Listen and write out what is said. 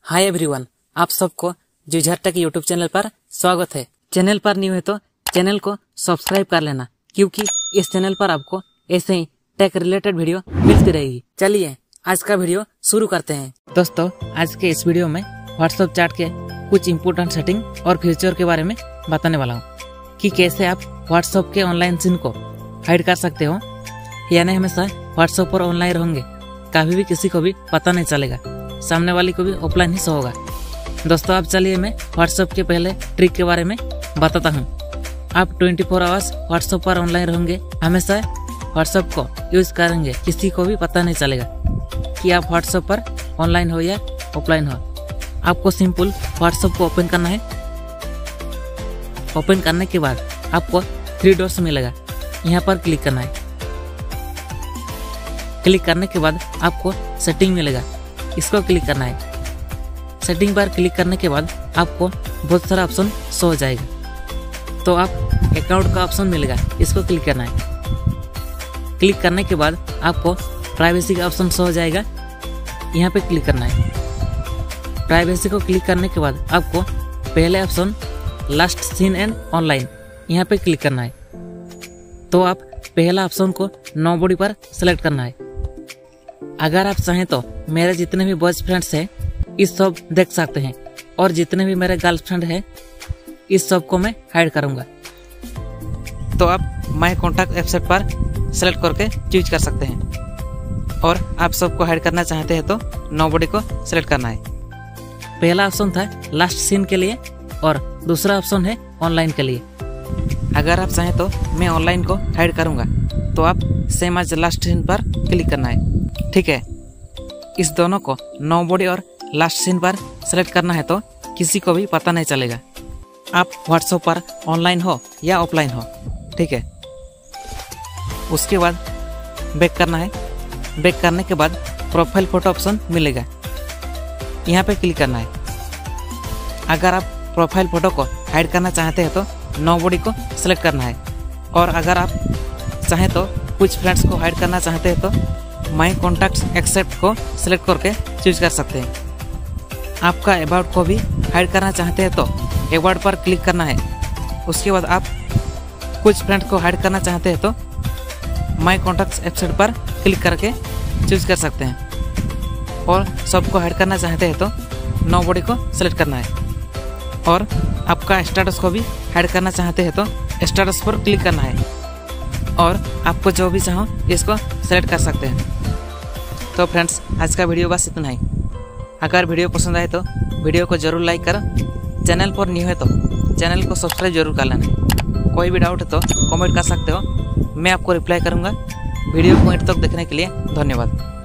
Hi everyone, आप सबको Jujhar take YouTube channel पर स्वागत है। चैनल पर न्यू है तो चैनल को सब्सक्राइब कर लेना, क्योंकि इस चैनल पर आपको ऐसे ही टेक रिलेटेड वीडियो मिलती रहेगी। चलिए आज का वीडियो शुरू करते हैं। दोस्तों, आज के इस वीडियो में व्हाट्सएप चैट के कुछ इंपोर्टेंट सेटिंग और फीचर के बारे में बताने वाला हूँ कि कैसे आप व्हाट्सएप के ऑनलाइन सीन को हाइड कर सकते हो, यानी हमेशा व्हाट्सएप पर ऑनलाइन रहेंगे, कभी भी किसी को भी पता नहीं चलेगा, सामने वाले को भी ऑफलाइन ही शो होगा। दोस्तों, अब चलिए मैं व्हाट्सएप के पहले ट्रिक के बारे में बताता हूँ। आप 24 आवर्स व्हाट्सएप पर ऑनलाइन रहेंगे, हमेशा व्हाट्सएप को यूज करेंगे, किसी को भी पता नहीं चलेगा कि आप व्हाट्सएप पर ऑनलाइन हो या ऑफलाइन हो। आपको सिंपल व्हाट्सएप को ओपन करना है। ओपन करने के बाद आपको 3 डॉट्स मिलेगा, यहाँ पर क्लिक करना है। क्लिक करने के बाद आपको सेटिंग मिलेगा, इसको क्लिक करना है। सेटिंग पर क्लिक करने के बाद आपको बहुत सारा ऑप्शन शो हो जाएगा, तो आप अकाउंट का ऑप्शन मिलेगा, इसको क्लिक करना है। क्लिक करने के बाद आपको प्राइवेसी का ऑप्शन शो हो जाएगा, यहाँ पे क्लिक करना है। प्राइवेसी को क्लिक करने के बाद आपको पहले option last seen and online, यहाँ पे क्लिक करना है। तो आप पहला ऑप्शन को नोबडी पर सेलेक्ट करना है। अगर आप चाहें तो मेरे जितने भी बॉयज फ्रेंड्स हैं इस सब देख सकते हैं, और जितने भी मेरे गर्लफ्रेंड हैं इस सब को मैं हाइड करूंगा। तो आप माय कॉन्टैक्ट वेबसाइट पर सेलेक्ट करके चूज कर सकते हैं, और आप सबको हाइड करना चाहते हैं तो नोबडी को सेलेक्ट करना है। पहला ऑप्शन था लास्ट सीन के लिए और दूसरा ऑप्शन है ऑनलाइन के लिए। अगर आप चाहें तो मैं ऑनलाइन को हाइड करूंगा, तो आप सेम एज लास्ट सीन पर क्लिक करना है। ठीक है, इस दोनों को नोबडी और लास्ट सीन पर सेलेक्ट करना है तो किसी को भी पता नहीं चलेगा आप व्हाट्सएप पर ऑनलाइन हो या ऑफलाइन हो। ठीक है, उसके बाद बैक करना है। बैक करने के बाद प्रोफाइल फोटो ऑप्शन मिलेगा, यहाँ पे क्लिक करना है। अगर आप प्रोफाइल फोटो को हाइड करना चाहते हैं तो नोबडी को सेलेक्ट करना है, और अगर आप चाहें तो कुछ फ्रेंड्स को हाइड करना चाहते हैं तो माय कॉन्टैक्ट एक्सेप्ट को सिलेक्ट करके चूज कर सकते हैं। आपका अबाउट को भी हाइड करना चाहते हैं तो अबाउट पर क्लिक करना है। उसके बाद आप कुछ फ्रेंड्स को हाइड करना चाहते हैं तो माय कॉन्टैक्ट एक्सेप्ट पर क्लिक करके चूज कर सकते हैं, और सबको हाइड करना चाहते हैं तो नोबडी को सिलेक्ट करना है। और आपका स्टेटस को भी हाइड करना चाहते हैं तो स्टेटस पर क्लिक करना है, और आपको जो भी चाहो इसको सेलेक्ट कर सकते हैं। तो फ्रेंड्स, आज का वीडियो बस इतना ही। अगर वीडियो पसंद आए तो वीडियो को जरूर लाइक करो। चैनल पर न्यू है तो चैनल को सब्सक्राइब जरूर कर लेना। कोई भी डाउट है तो कमेंट कर सकते हो, मैं आपको रिप्लाई करूँगा। वीडियो को अंत तक देखने के लिए धन्यवाद।